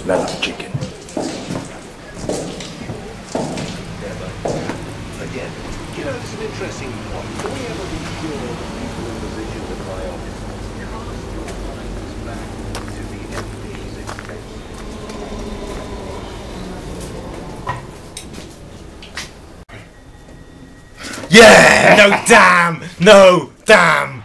Smell of chicken. Again, you know, it's an interesting point. Can we ever be sure that people in positions of high office cast your minds back to the MP's experience? Yeah! No, damn! No, damn!